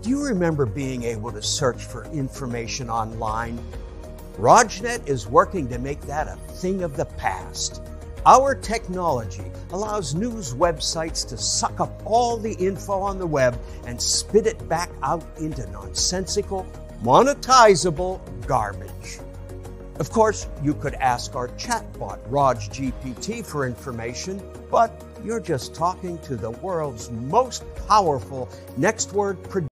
Do you remember being able to search for information online? RogNet is working to make that a thing of the past. Our technology allows news websites to suck up all the info on the web and spit it back out into nonsensical, monetizable garbage. Of course, you could ask our chatbot, GPT, for information, but you're just talking to the world's most powerful next word